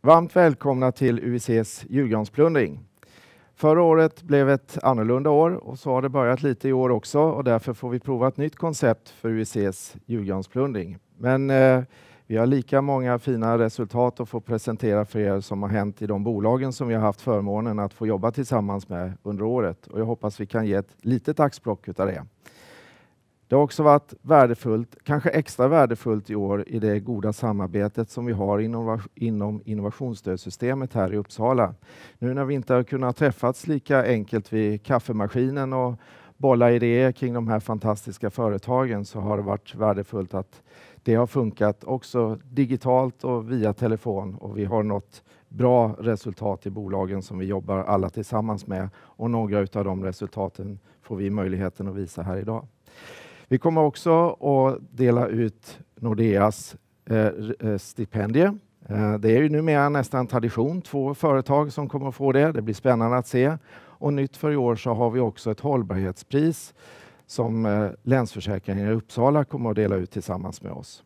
Varmt välkomna till UICs julgransplundring. Förra året blev ett annorlunda år och så har det börjat lite i år också och därför får vi prova ett nytt koncept för UICs julgransplundring. Men vi har lika många fina resultat att få presentera för er som har hänt i de bolagen som vi har haft förmånen att få jobba tillsammans med under året. Och jag hoppas vi kan ge ett litet axplock utav det. Det har också varit värdefullt, kanske extra värdefullt i år i det goda samarbetet som vi har inom innovationsstödsystemet här i Uppsala. Nu när vi inte har kunnat träffats lika enkelt vid kaffemaskinen och bolla idéer kring de här fantastiska företagen så har det varit värdefullt att det har funkat också digitalt och via telefon och vi har nått bra resultat i bolagen som vi jobbar alla tillsammans med och några av de resultaten får vi möjligheten att visa här idag. Vi kommer också att dela ut Nordeas stipendier. Det är ju numera nästan tradition, 2 företag som kommer att få det. Det blir spännande att se. Och nytt för i år så har vi också ett hållbarhetspris som Länsförsäkringen i Uppsala kommer att dela ut tillsammans med oss.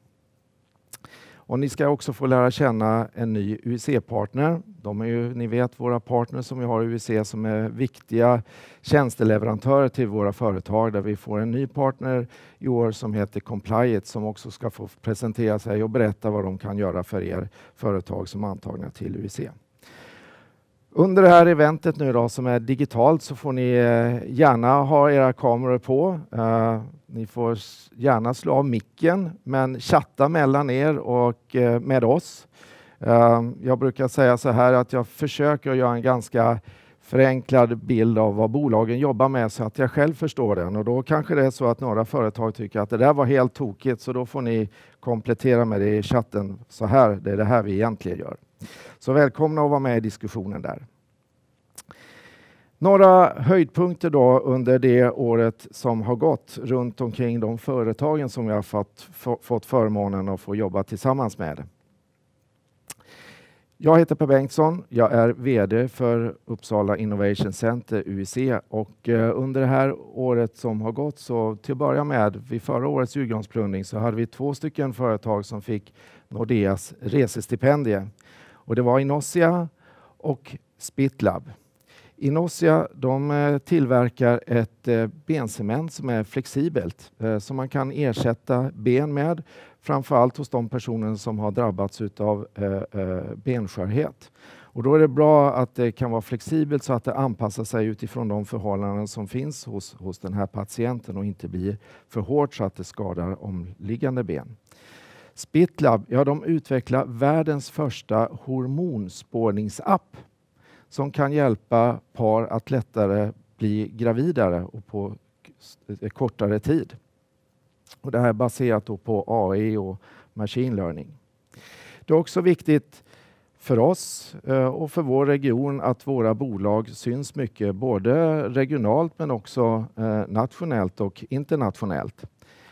Och ni ska också få lära känna en ny UIC-partner. De är ju, ni vet, våra partners som vi har i UIC som är viktiga tjänsteleverantörer till våra företag. Där vi får en ny partner i år som heter Compliant som också ska få presentera sig och berätta vad de kan göra för er företag som är antagna till UIC. Under det här eventet nu då som är digitalt så får ni gärna ha era kameror på. Ni får gärna slå av micken men chatta mellan er och med oss. Jag brukar säga så här att jag försöker göra en ganska förenklad bild av vad bolagen jobbar med så att jag själv förstår den. Och då kanske det är så att några företag tycker att det där var helt tokigt så då får ni komplettera med det i chatten. Så här, det är det här vi egentligen gör. Så välkomna att vara med i diskussionen där. Några höjdpunkter då under det året som har gått runt omkring de företagen som jag har fått förmånen att få jobba tillsammans med. Jag heter Per Bengtsson, jag är vd för Uppsala Innovation Center UIC och under det här året som har gått så till att börja med vid förra årets julgransplundring så hade vi 2 stycken företag som fick Nordeas resestipendie och det var Inossia och Spitlab. Inossia de tillverkar ett bencement som är flexibelt som man kan ersätta ben med framförallt hos de personer som har drabbats av benskörhet. Och då är det bra att det kan vara flexibelt så att det anpassar sig utifrån de förhållanden som finns hos den här patienten och inte blir för hårt så att det skadar omliggande ben. Spitlab, ja, de utvecklar världens första hormonspårningsapp som kan hjälpa par att lättare bli gravidare och på kortare tid. Och det här är baserat då på AI och machine learning. Det är också viktigt för oss och för vår region att våra bolag syns mycket både regionalt men också nationellt och internationellt.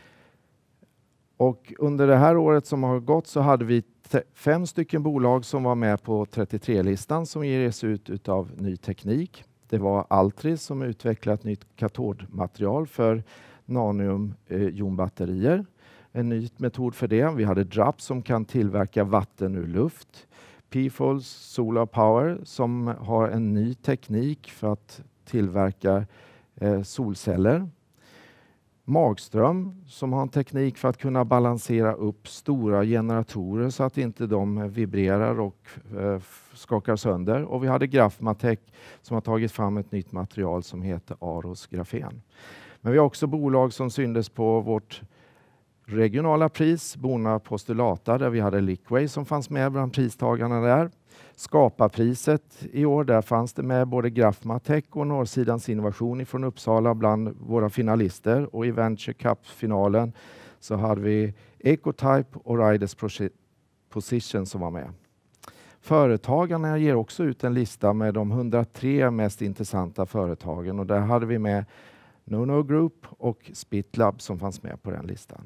Och under det här året som har gått så hade vi 5 stycken bolag som var med på 33-listan som ges ut utav ny teknik. Det var Altris som utvecklade ett nytt katodmaterial för nanojonbatterier. En ny metod för det. Vi hade Drapp som kan tillverka vatten ur luft. P-Fols Solar Power som har en ny teknik för att tillverka solceller. Magström som har en teknik för att kunna balansera upp stora generatorer så att inte de vibrerar och skakar sönder. Och vi hade Grafmatech som har tagit fram ett nytt material som heter Aros Grafen. Men vi har också bolag som syndes på vårt regionala pris, Bona Postulata, där vi hade Liquay som fanns med bland pristagarna där. Skaparpriset i år, där fanns det med både Grafmatech och Norrsidans innovation från Uppsala bland våra finalister. Och i Venture Cup-finalen så hade vi Ecotype och Riders Position som var med. Företagarna ger också ut en lista med de 103 mest intressanta företagen och där hade vi med Nono Group och Spitlab som fanns med på den listan.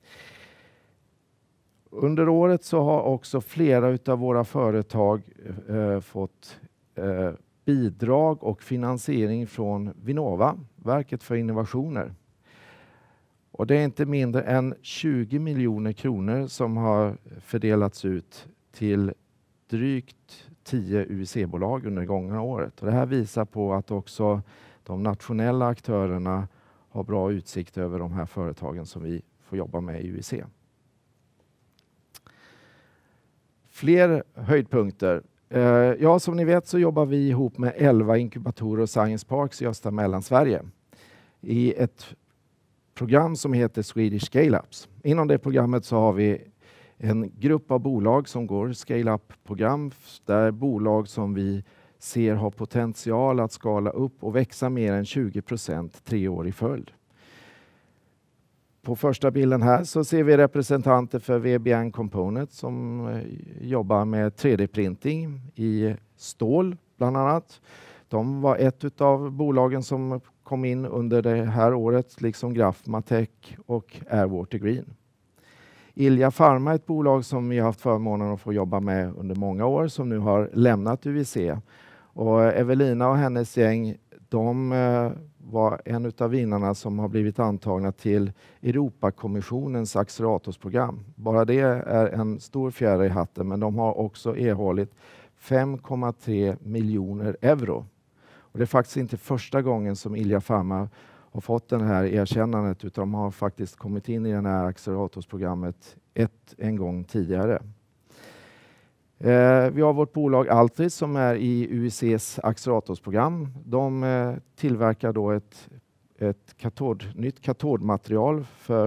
Under året så har också flera utav våra företag fått bidrag och finansiering från Vinnova, Verket för innovationer. Och det är inte mindre än 20 miljoner kronor som har fördelats ut till drygt 10 UIC-bolag under det gångna året. Och det här visar på att också de nationella aktörerna har bra utsikt över de här företagen som vi får jobba med i UIC. Fler höjdpunkter. Ja, som ni vet så jobbar vi ihop med 11 inkubatorer och science parks i östra Mellansverige i ett program som heter Swedish Scale-Ups. Inom det programmet så har vi en grupp av bolag som går scale-up-program där bolag som vi ser har potential att skala upp och växa mer än 20% 3 år i följd. På första bilden här så ser vi representanter för VBN Component som jobbar med 3D-printing i stål bland annat. De var ett av bolagen som kom in under det här året, liksom Grafmatech och Airwater Green. Ilja Pharma är ett bolag som vi har haft förmånen att få jobba med under många år som nu har lämnat UIC. Och Evelina och hennes gäng, de var en av vinnarna som har blivit antagna till Europakommissionens acceleratorsprogram. Bara det är en stor fjäder i hatten, men de har också erhållit 5,3 miljoner euro. Och det är faktiskt inte första gången som Ilja Pharma har fått den här erkännandet, utan de har faktiskt kommit in i det här acceleratorsprogrammet en gång tidigare. Vi har vårt bolag Altris som är i UICs acceleratorsprogram. De tillverkar då ett nytt katodmaterial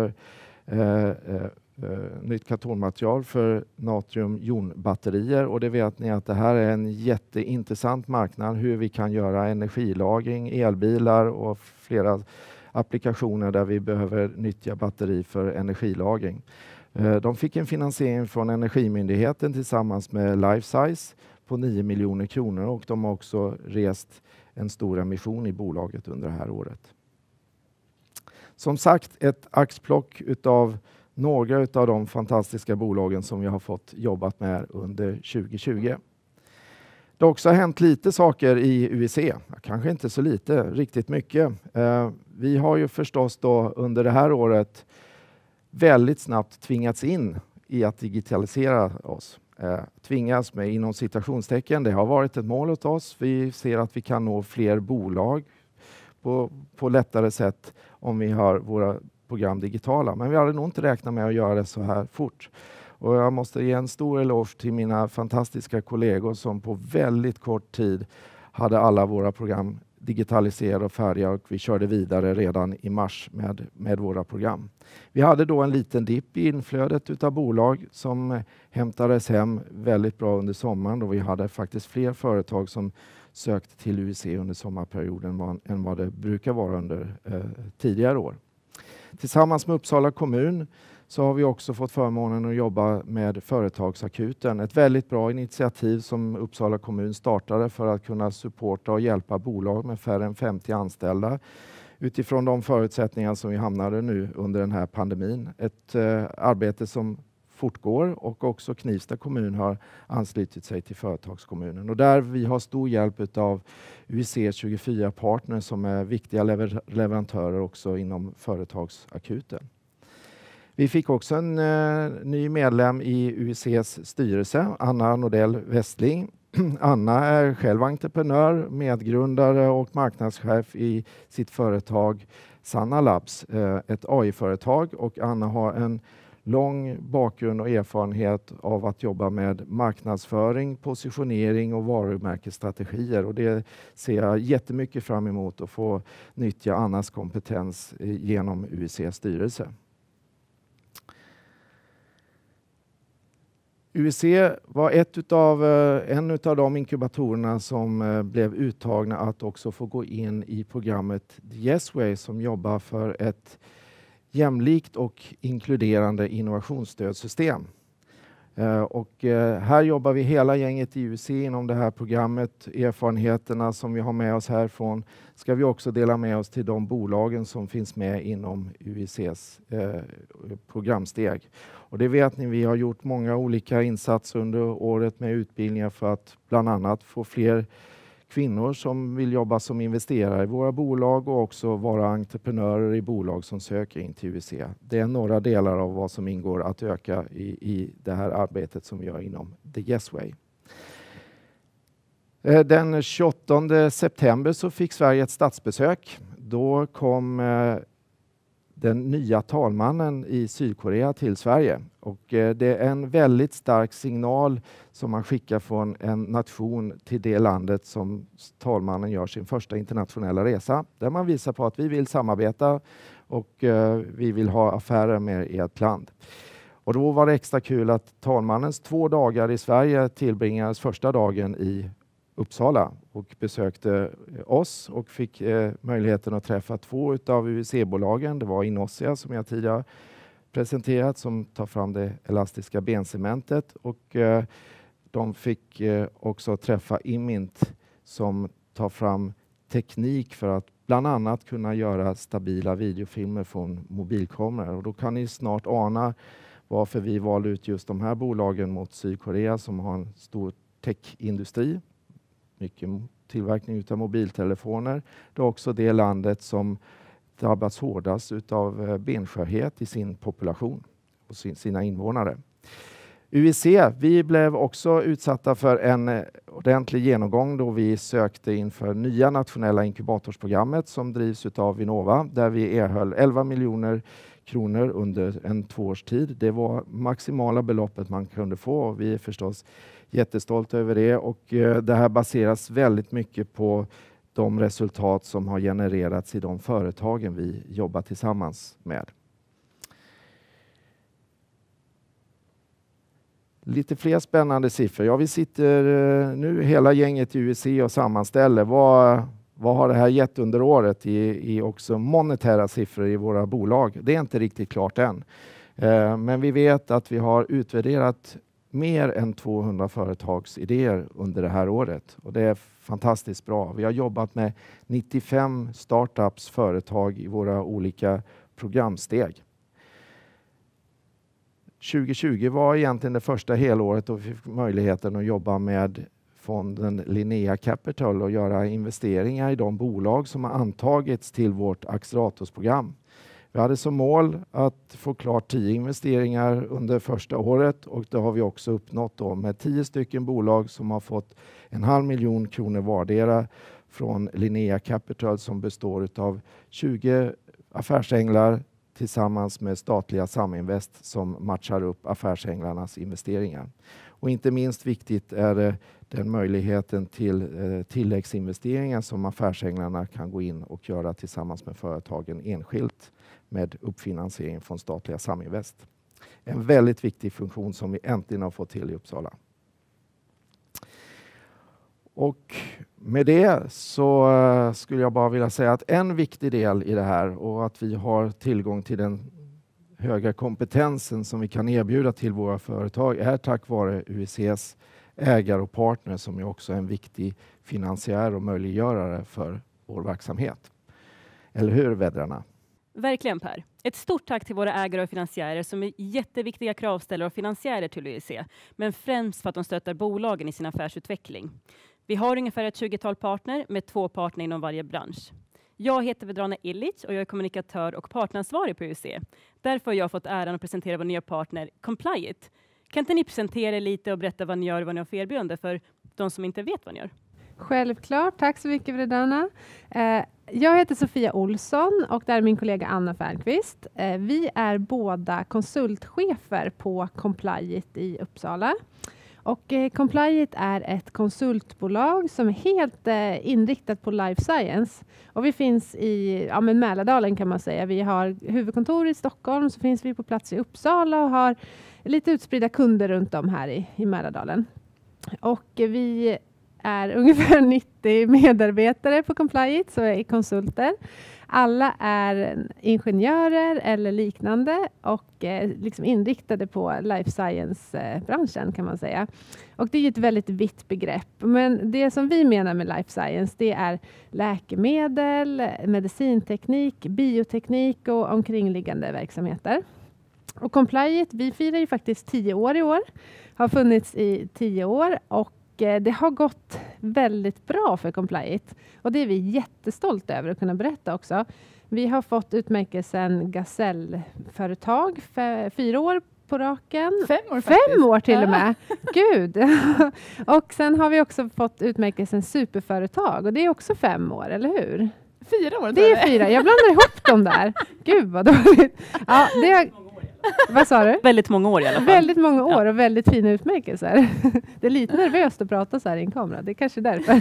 för natriumjonbatterier, och det vet ni att det här är en jätteintressant marknad, hur vi kan göra energilagring, elbilar och flera applikationer där vi behöver nyttja batteri för energilagring. De fick en finansiering från Energimyndigheten tillsammans med Lifesize på 9 miljoner kronor, och de har också rest en stor emission i bolaget under det här året. Som sagt, ett axplock utav några av de fantastiska bolagen som vi har fått jobbat med under 2020. Det har också hänt lite saker i UIC, kanske inte så lite, riktigt mycket. Vi har ju förstås då under det här året väldigt snabbt tvingats in i att digitalisera oss. Tvingas med inom citationstecken, det har varit ett mål åt oss. Vi ser att vi kan nå fler bolag på lättare sätt om vi har våra program digitala. Men vi hade nog inte räknat med att göra det så här fort. Och jag måste ge en stor eloge till mina fantastiska kollegor som på väldigt kort tid hade alla våra program digitaliserade och färdiga, och vi körde vidare redan i mars med våra program. Vi hade då en liten dipp i inflödet utav bolag som hämtades hem väldigt bra under sommaren, och vi hade faktiskt fler företag som sökte till UIC under sommarperioden än vad det brukar vara under tidigare år. Tillsammans med Uppsala kommun så har vi också fått förmånen att jobba med Företagsakuten. Ett väldigt bra initiativ som Uppsala kommun startade för att kunna supporta och hjälpa bolag med färre än 50 anställda utifrån de förutsättningar som vi hamnade nu under den här pandemin. Ett arbete som fortgår, och också Knivsta kommun har anslutit sig till Företagskommunen. Och där vi har stor hjälp av UIC 24 partner som är viktiga leverantörer också inom Företagsakuten. Vi fick också en ny medlem i UICs styrelse, Anna Nordell Westling. Anna är själv entreprenör, medgrundare och marknadschef i sitt företag Sanna Labs, ett AI-företag, och Anna har en lång bakgrund och erfarenhet av att jobba med marknadsföring, positionering och varumärkesstrategier, och det ser jag jättemycket fram emot att få nyttja Annas kompetens genom UICs styrelse. UIC var en av de inkubatorerna som blev uttagna att också få gå in i programmet The Yes Way som jobbar för ett jämlikt och inkluderande innovationsstödsystem. Här jobbar vi hela gänget i UIC inom det här programmet. Erfarenheterna som vi har med oss härifrån ska vi också dela med oss till de bolagen som finns med inom UICs programsteg. Och det vet ni, vi har gjort många olika insatser under året med utbildningar för att bland annat få fler kvinnor som vill jobba som investerare i våra bolag och också vara entreprenörer i bolag som söker in till UIC. Det är några delar av vad som ingår att öka i det här arbetet som vi gör inom The Yes Way. Den 28 september så fick Sverige ett statsbesök. Då kom den nya talmannen i Sydkorea till Sverige. Och det är en väldigt stark signal som man skickar från en nation till det landet som talmannen gör sin första internationella resa. Där man visar på att vi vill samarbeta och vi vill ha affärer med ert land. Och då var det extra kul att talmannens 2 dagar i Sverige tillbringades första dagen i Uppsala och besökte oss och fick möjligheten att träffa 2 av UIC-bolagen. Det var Inossia som jag tidigare presenterat som tar fram det elastiska bencementet och de fick också träffa Imint som tar fram teknik för att bland annat kunna göra stabila videofilmer från mobilkameror. Och då kan ni snart ana varför vi valde ut just de här bolagen mot Sydkorea som har en stor techindustri. Mycket tillverkning av mobiltelefoner. Det är också det landet som drabbats hårdast av benskörhet i sin population och sina invånare. UIC, vi blev också utsatta för en ordentlig genomgång då vi sökte inför nya nationella inkubatorsprogrammet som drivs av Vinnova där vi erhöll 11 miljoner kronor under en 2 års tid. Det var maximala beloppet man kunde få och vi är förstås jättestolta över det och det här baseras väldigt mycket på de resultat som har genererats i de företagen vi jobbar tillsammans med. Lite fler spännande siffror. Ja, vi sitter nu hela gänget i UIC och sammanställer. Vad har det här gett under året i också monetära siffror i våra bolag? Det är inte riktigt klart än. Men vi vet att vi har utvärderat mer än 200 företagsidéer under det här året. Och det är fantastiskt bra. Vi har jobbat med 95 startups företag i våra olika programsteg. 2020 var egentligen det första helåret då vi fick möjligheten att jobba med fonden Linnea Capital och göra investeringar i de bolag som har antagits till vårt acceleratorsprogram. Vi hade som mål att få klart 10 investeringar under första året och det har vi också uppnått då med 10 stycken bolag som har fått 500 000 kronor vardera från Linnea Capital som består av 20 affärsänglar tillsammans med statliga Saminvest som matchar upp affärsänglarnas investeringar. Och inte minst viktigt är det den möjligheten till tilläggsinvesteringar som affärsänglarna kan gå in och göra tillsammans med företagen enskilt med uppfinansiering från statliga Saminvest. En väldigt viktig funktion som vi äntligen har fått till i Uppsala. Och med det så skulle jag bara vilja säga att en viktig del i det här och att vi har tillgång till den höga kompetensen som vi kan erbjuda till våra företag är tack vare UICs ägare och partner som är också en viktig finansiär och möjliggörare för vår verksamhet. Eller hur, vädrarna? Verkligen, Per. Ett stort tack till våra ägare och finansiärer som är jätteviktiga kravställare och finansiärer till UIC, men främst för att de stöttar bolagen i sin affärsutveckling. Vi har ungefär ett 20-tal partner med 2 partner inom varje bransch. Jag heter Vedrana Illich och jag är kommunikatör och partneransvarig på UIC. Därför har jag fått äran att presentera vår nya partner Complyit. Kan inte ni presentera er lite och berätta vad ni gör och vad ni har för erbjudande för de som inte vet vad ni gör? Självklart, tack så mycket Vedrana. Jag heter Sofia Olsson och där är min kollega Anna Fernqvist. Vi är båda konsultchefer på Complyit i Uppsala. Och Complyit är ett konsultbolag som är helt inriktat på life science. Och vi finns i Mälardalen kan man säga. Vi har huvudkontor i Stockholm, så finns vi på plats i Uppsala och har lite utspridda kunder runt om här i Mälardalen. Och vi är ungefär 90 medarbetare på Complyit, så är konsulter. Alla är ingenjörer eller liknande och liksom inriktade på life science-branschen kan man säga. Och det är ett väldigt vitt begrepp. Men det som vi menar med life science, det är läkemedel, medicinteknik, bioteknik och omkringliggande verksamheter. Och Complyit, vi firar ju faktiskt 10 år i år. Har funnits i 10 år och det har gått väldigt bra för Complyit och det är vi jättestolta över att kunna berätta också. Vi har fått utmärkelsen Gasellföretag för 4 år på raken. 5 år faktiskt. 5 år till och med. Gud. Och sen har vi också fått utmärkelsen superföretag. Och det är också 5 år, eller hur? 4 år. Det är 4. Jag blandar ihop dem där. Gud vad dåligt. Ja, det är... Vad sa du? Väldigt många år i alla fall. Väldigt många år och väldigt fina utmärkelser. Det är lite nervöst att prata så här i en kamera. Det är kanske därför.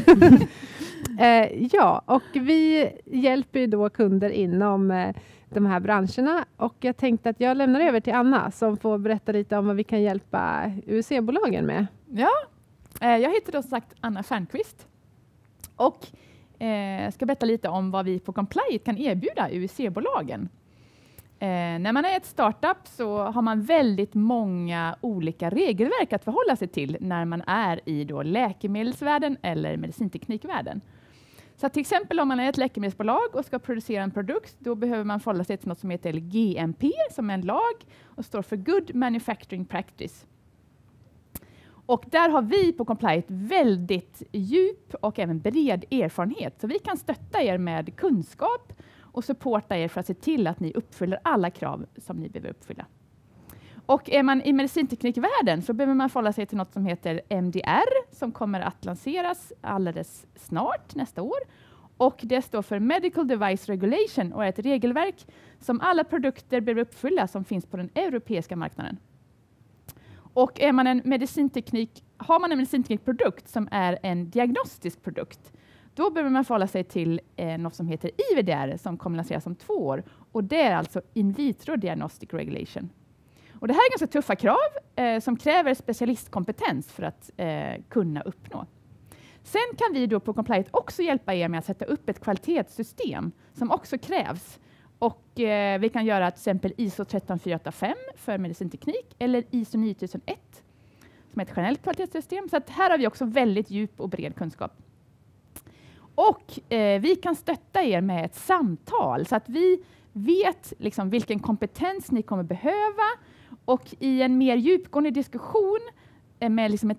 Ja, och vi hjälper ju då kunder inom de här branscherna. Och jag tänkte att jag lämnar över till Anna som får berätta lite om vad vi kan hjälpa UC-bolagen med. Ja, jag heter då som sagt Anna Fernqvist. Och ska berätta lite om vad vi på Compliant kan erbjuda UC-bolagen. När man är ett startup så har man väldigt många olika regelverk att förhålla sig till när man är i då läkemedelsvärlden eller medicinteknikvärlden. Så till exempel om man är ett läkemedelsbolag och ska producera en produkt, då behöver man förhålla sig till något som heter GMP, som är en lag och står för Good Manufacturing Practice. Och där har vi på Compliant väldigt djup och även bred erfarenhet. Så vi kan stötta er med kunskap och supporta er för att se till att ni uppfyller alla krav som ni behöver uppfylla. Och är man i medicinteknikvärlden så behöver man förhålla sig till något som heter MDR som kommer att lanseras alldeles snart nästa år. Och det står för Medical Device Regulation och är ett regelverk som alla produkter behöver uppfylla som finns på den europeiska marknaden. Och har man en medicinteknikprodukt som är en diagnostisk produkt, då behöver man förhålla sig till något som heter IVDR som kommer lanseras om 2 år. Och det är alltså In Vitro Diagnostic Regulation. Och det här är ganska tuffa krav som kräver specialistkompetens för att kunna uppnå. Sen kan vi då på Compliant också hjälpa er med att sätta upp ett kvalitetssystem som också krävs. Och vi kan göra till exempel ISO 13485 för medicinteknik eller ISO 9001 som är ett generellt kvalitetssystem. Så att här har vi också väldigt djup och bred kunskap. Och vi kan stötta er med ett samtal så att vi vet liksom vilken kompetens ni kommer behöva. Och i en mer djupgående diskussion med liksom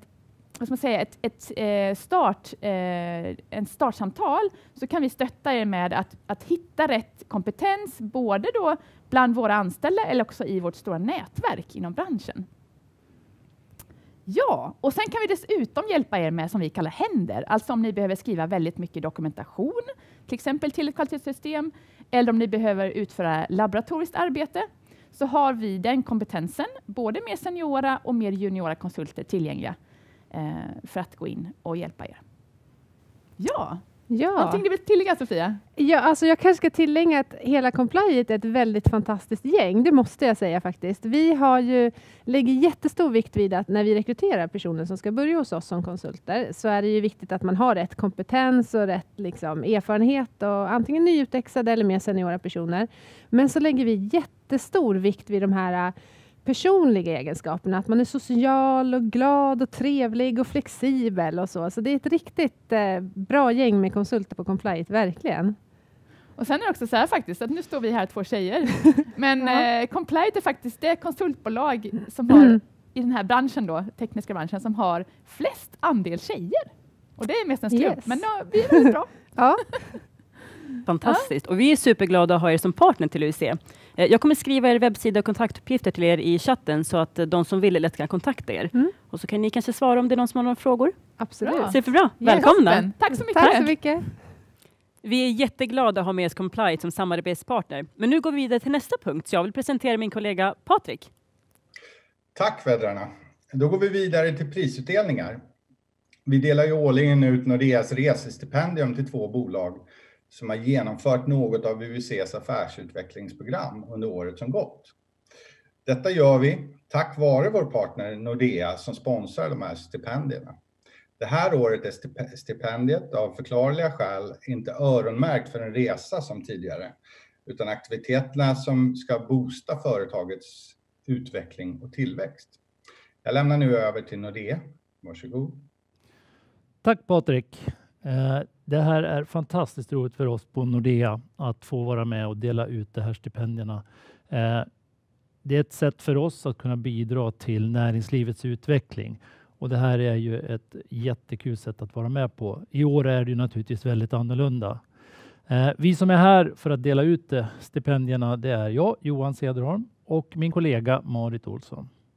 en startsamtal så kan vi stötta er med att hitta rätt kompetens både då bland våra anställda eller också i vårt stora nätverk inom branschen. Ja, och sen kan vi dessutom hjälpa er med som vi kallar händer. Alltså om ni behöver skriva väldigt mycket dokumentation, till exempel till ett kvalitetssystem, eller om ni behöver utföra laboratoriskt arbete, så har vi den kompetensen, både mer seniora och mer juniora konsulter tillgängliga för att gå in och hjälpa er. Ja. Någonting du vill tillägga, Sofia? Ja, alltså jag kanske ska tillägga att hela Compliant är ett väldigt fantastiskt gäng. Det måste jag säga faktiskt. Vi lägger jättestor vikt vid att när vi rekryterar personer som ska börja hos oss som konsulter så är det ju viktigt att man har rätt kompetens och rätt erfarenhet och antingen nyutexade eller mer seniora personer. Men så lägger vi jättestor vikt vid de här personliga egenskaperna. Att man är social och glad och trevlig och flexibel och så. Så det är ett riktigt bra gäng med konsulter på Compliant, verkligen. Och sen är det också så här faktiskt, att nu står vi här 2 tjejer. Men Compliant är faktiskt det konsultbolag som har i den här branschen då, tekniska branschen, som har flest andel tjejer. Och det är mest en slump, men vi är väldigt bra. Ja. Fantastiskt. Och vi är superglada att ha er som partner till UC. Jag kommer skriva er webbsida och kontaktuppgifter till er i chatten så att de som vill lätt kan kontakta er. Och så kan ni kanske svara om det är någon som har några frågor. Absolut. Superbra. Välkomna. Yes. Tack så mycket. Tack så mycket. Vi är jätteglada att ha med oss Compliant som samarbetspartner. Men nu går vi vidare till nästa punkt. Så jag vill presentera min kollega Patrik. Tack vädrarna. Då går vi vidare till prisutdelningar. Vi delar ju årligen ut Nordeas resestipendium till 2 bolag som har genomfört något av UICs affärsutvecklingsprogram under året som gått. Detta gör vi tack vare vår partner Nordea som sponsrar de här stipendierna. Det här året är stipendiet av förklarliga skäl inte öronmärkt för en resa som tidigare, utan aktiviteterna som ska boosta företagets utveckling och tillväxt. Jag lämnar nu över till Nordea. Varsågod. Tack Patrik. Det här är fantastiskt roligt för oss på Nordea att få vara med och dela ut de här stipendierna. Det är ett sätt för oss att kunna bidra till näringslivets utveckling. Och det här är ju ett jättekul sätt att vara med på. I år är det ju naturligtvis väldigt annorlunda. Vi som är här för att dela ut stipendierna, det är jag, Johan Cederholm, och min kollega Marit Olsson.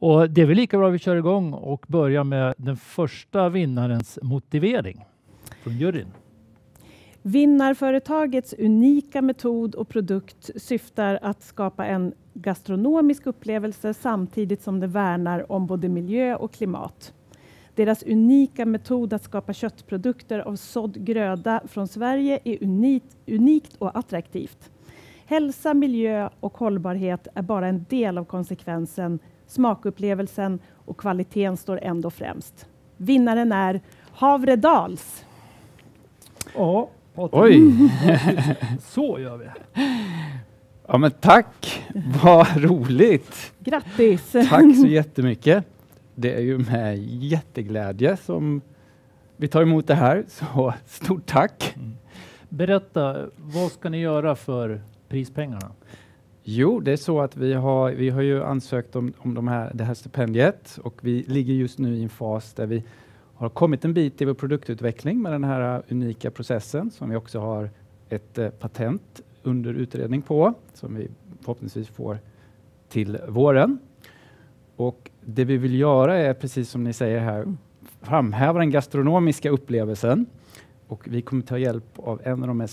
Och det är väl lika bra att vi kör igång och börjar med den första vinnarens motivering från juryn. Vinnarföretagets unika metod och produkt syftar att skapa en gastronomisk upplevelse samtidigt som det värnar om både miljö och klimat. Deras unika metod att skapa köttprodukter av sådd gröda från Sverige är unikt och attraktivt. Hälsa, miljö och hållbarhet är bara en del av konsekvensen. Smakupplevelsen och kvaliteten står ändå främst. Vinnaren är Havredals. Ja, Oj! Så gör vi. Ja, men tack! Vad roligt! Grattis! Tack så jättemycket. Det är ju med jätteglädje som vi tar emot det här. Så stort tack! Berätta, vad ska ni göra för prispengarna? Jo, det är så att vi har ju ansökt om det här stipendiet och vi ligger just nu i en fas där vi har kommit en bit i vår produktutveckling med den här unika processen som vi också har ett patent under utredning på som vi förhoppningsvis får till våren. Och det vi vill göra är precis som ni säger här, framhäva den gastronomiska upplevelsen och vi kommer ta hjälp av en av de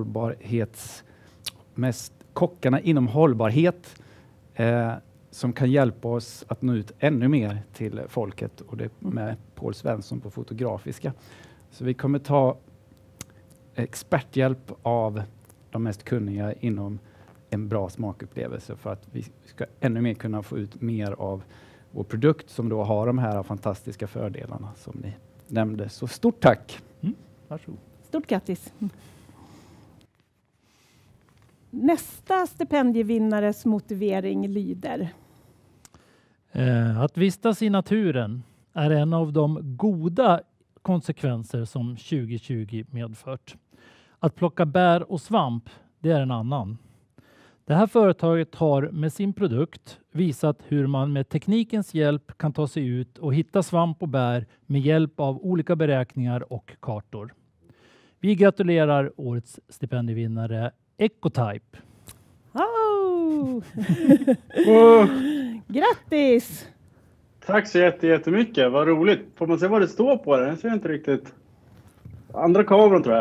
mest kockarna inom hållbarhet som kan hjälpa oss att nå ut ännu mer till folket och det med Paul Svensson på Fotografiska. Så vi kommer ta experthjälp av de mest kunniga inom en bra smakupplevelse för att vi ska ännu mer kunna få ut mer av vår produkt som då har de här fantastiska fördelarna som ni nämnde. Så stort tack! Varsågod. Stort grattis! Nästa stipendievinnares motivering lyder. Att vistas i naturen är en av de goda konsekvenser som 2020 medfört. Att plocka bär och svamp, det är en annan. Det här företaget har med sin produkt visat hur man med teknikens hjälp kan ta sig ut och hitta svamp och bär med hjälp av olika beräkningar och kartor. Vi gratulerar årets stipendievinnare Ecotype. Oh! Grattis! tack så jättemycket. Vad roligt. Får man se vad det står på den? Jag ser inte riktigt. Andra kameran tror jag.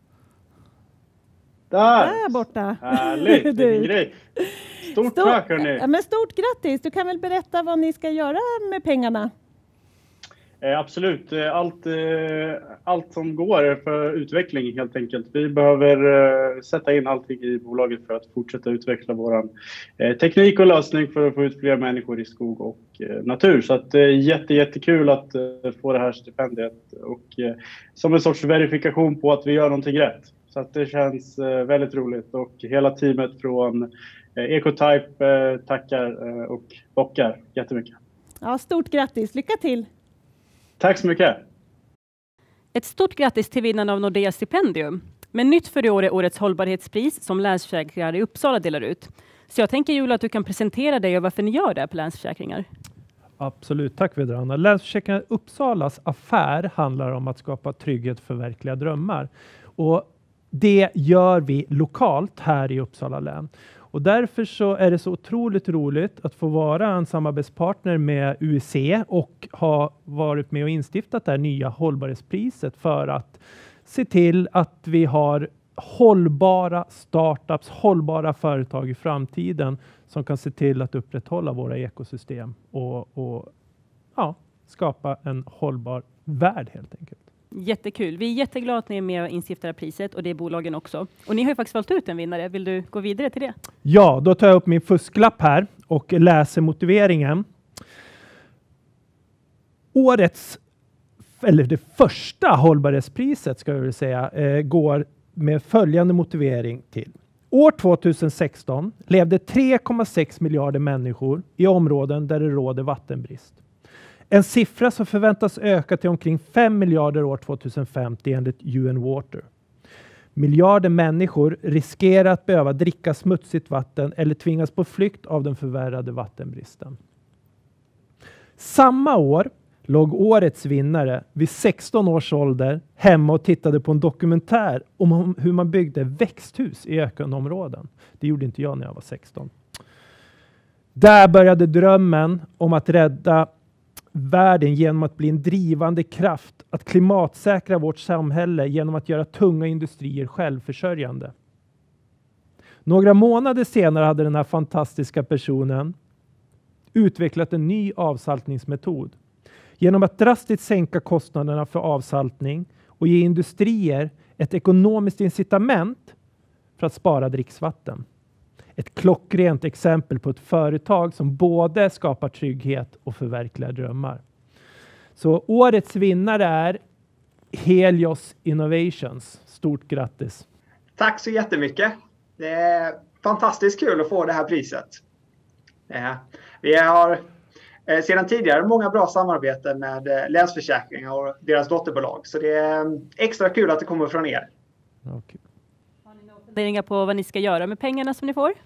Där borta. Härligt, vilken grej. Stort tack hörni. Ja, men stort grattis. Du kan väl berätta vad ni ska göra med pengarna? Absolut. Allt som går för utveckling helt enkelt. Vi behöver sätta in allting i bolaget för att fortsätta utveckla våran teknik och lösning för att få ut fler människor i skog och natur. Så att det är jättekul att få det här stipendiet och som en sorts verifikation på att vi gör någonting rätt. Så att det känns väldigt roligt och hela teamet från Ecotype tackar och bockar jättemycket. Ja, stort grattis. Lycka till! Tack så mycket! Ett stort grattis till vinnarna av Nordea stipendium. Men nytt för i år är årets hållbarhetspris som Länsförsäkringar i Uppsala delar ut. Så jag tänker Julia att du kan presentera dig och varför ni gör det på Länsförsäkringar. Absolut, tack Vedrana. Länsförsäkringar Uppsalas affär handlar om att skapa trygghet för verkliga drömmar. Och det gör vi lokalt här i Uppsala län. Och därför så är det så otroligt roligt att få vara en samarbetspartner med UIC och ha varit med och instiftat det här nya hållbarhetspriset för att se till att vi har hållbara startups, hållbara företag i framtiden som kan se till att upprätthålla våra ekosystem och skapa en hållbar värld helt enkelt. Jättekul. Vi är jätteglada att ni är med och instiftar priset och det är bolagen också. Och ni har ju faktiskt valt ut en vinnare. Vill du gå vidare till det? Ja, då tar jag upp min fusklapp här och läser motiveringen. Det första hållbarhetspriset ska jag väl säga går med följande motivering till. År 2016 levde 3,6 miljarder människor i områden där det råder vattenbrist. En siffra som förväntas öka till omkring 5 miljarder år 2050 enligt UN Water. Miljarder människor riskerar att behöva dricka smutsigt vatten eller tvingas på flykt av den förvärrade vattenbristen. Samma år låg årets vinnare vid 16 års ålder hemma och tittade på en dokumentär om hur man byggde växthus i ökenområden. Det gjorde inte jag när jag var 16. Där började drömmen om att rädda världen genom att bli en drivande kraft, att klimatsäkra vårt samhälle genom att göra tunga industrier självförsörjande. Några månader senare hade den här fantastiska personen utvecklat en ny avsaltningsmetod. Genom att drastiskt sänka kostnaderna för avsaltning och ge industrier ett ekonomiskt incitament för att spara dricksvatten. Ett klockrent exempel på ett företag som både skapar trygghet och förverkligar drömmar. Så årets vinnare är Helios Innovations. Stort grattis! Tack så jättemycket! Det är fantastiskt kul att få det här priset. Vi har sedan tidigare många bra samarbeten med Länsförsäkringar och deras dotterbolag. Så det är extra kul att det kommer från er. Okay. Har ni några funderingar på vad ni ska göra med pengarna som ni får?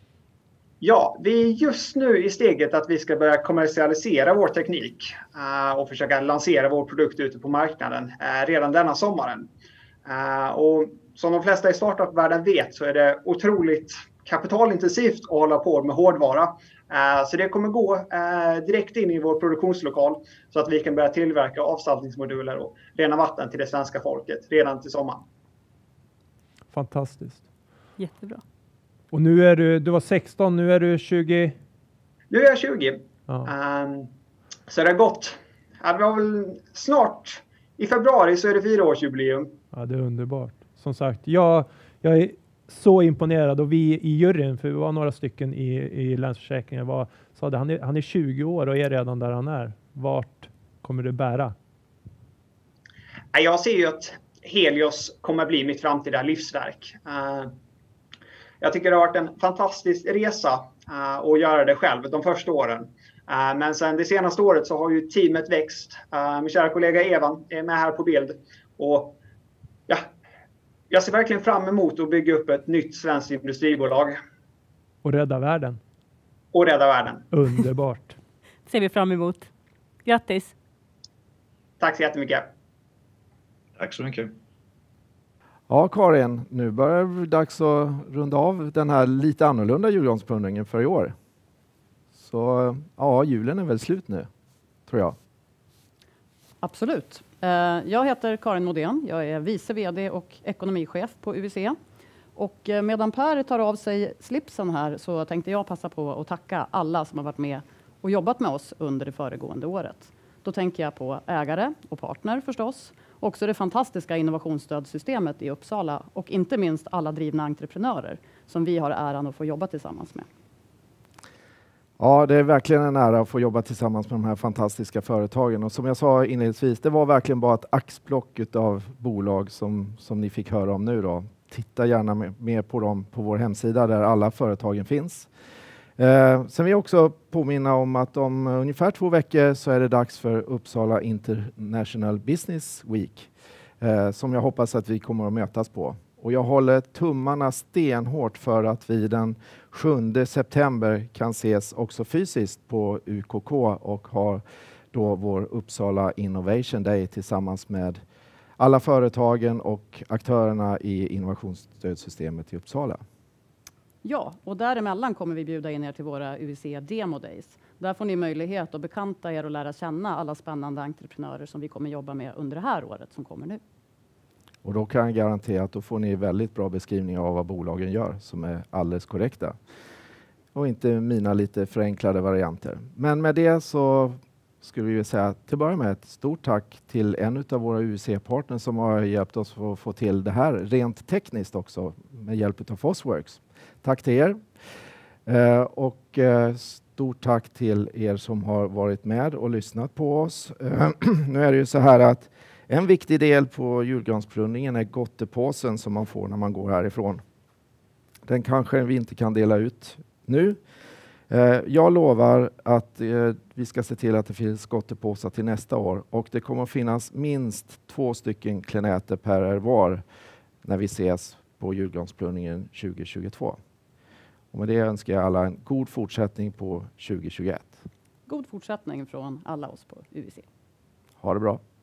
Ja, vi är just nu i steget att vi ska börja kommersialisera vår teknik och försöka lansera vår produkt ute på marknaden redan denna sommaren. Och som de flesta i startup-världen vet så är det otroligt kapitalintensivt att hålla på med hårdvara. Så det kommer gå direkt in i vår produktionslokal så att vi kan börja tillverka avsaltningsmoduler och rena vatten till det svenska folket redan till sommaren. Fantastiskt. Jättebra. Och nu är du var 16, nu är du 20? Nu är jag 20. Ja. Så det har gått. Det var väl snart, i februari så är det 4-årsjubileum. Ja, det är underbart. Som sagt, jag är så imponerad och vi i juryn, för vi var några stycken i Länsförsäkringen, sa det, han är 20 år och är redan där han är. Vart kommer det bära? Jag ser ju att Helios kommer bli mitt framtida livsverk. Jag tycker det har varit en fantastisk resa att göra det själv de första åren. Men sen det senaste året så har ju teamet växt. Min kära kollega Evan är med här på bild. Och ja, jag ser verkligen fram emot att bygga upp ett nytt svenskt industribolag. Och rädda världen. Och rädda världen. Underbart. Ser vi fram emot. Grattis. Tack så jättemycket. Tack så mycket. Ja, Karin, nu börjar det bli dags att runda av den här lite annorlunda julgransplundringen för i år. Så ja, julen är väl slut nu, tror jag. Absolut. Jag heter Karin Modén. Jag är vice vd och ekonomichef på UVC. Och medan Per tar av sig slipsen här så tänkte jag passa på att tacka alla som har varit med och jobbat med oss under det föregående året. Då tänker jag på ägare och partner förstås. Också det fantastiska innovationsstödsystemet i Uppsala och inte minst alla drivna entreprenörer som vi har äran att få jobba tillsammans med. Ja, det är verkligen en ära att få jobba tillsammans med de här fantastiska företagen. Och som jag sa inledningsvis, det var verkligen bara ett axplock av bolag som ni fick höra om nu då. Titta gärna mer på dem på vår hemsida där alla företagen finns. Sen vill jag också påminna om att om ungefär 2 veckor så är det dags för Uppsala International Business Week. Som jag hoppas att vi kommer att mötas på. Och jag håller tummarna stenhårt för att vi den 7 september kan ses också fysiskt på UKK och har då vår Uppsala Innovation Day tillsammans med alla företagen och aktörerna i innovationsstödsystemet i Uppsala. Ja, och däremellan kommer vi bjuda in er till våra UVC Demo Days. Där får ni möjlighet att bekanta er och lära känna alla spännande entreprenörer som vi kommer jobba med under det här året som kommer nu. Och då kan jag garantera att då får ni väldigt bra beskrivningar av vad bolagen gör som är alldeles korrekta. Och inte mina lite förenklade varianter. Men med det så skulle vi säga till att börja med ett stort tack till en av våra UVC-partners som har hjälpt oss att få till det här rent tekniskt också med hjälp av Fosworks. Tack till er. Och stort tack till er som har varit med och lyssnat på oss. Nu är det ju så här att en viktig del på julgransplundringen är gottepåsen som man får när man går härifrån. Den kanske vi inte kan dela ut nu. Jag lovar att vi ska se till att det finns gottepåsar till nästa år. Och det kommer att finnas minst 2 stycken klenäter per var när vi ses på julgransplundringen 2022. Och med det önskar jag alla en god fortsättning på 2021. God fortsättning från alla oss på UVC. Ha det bra.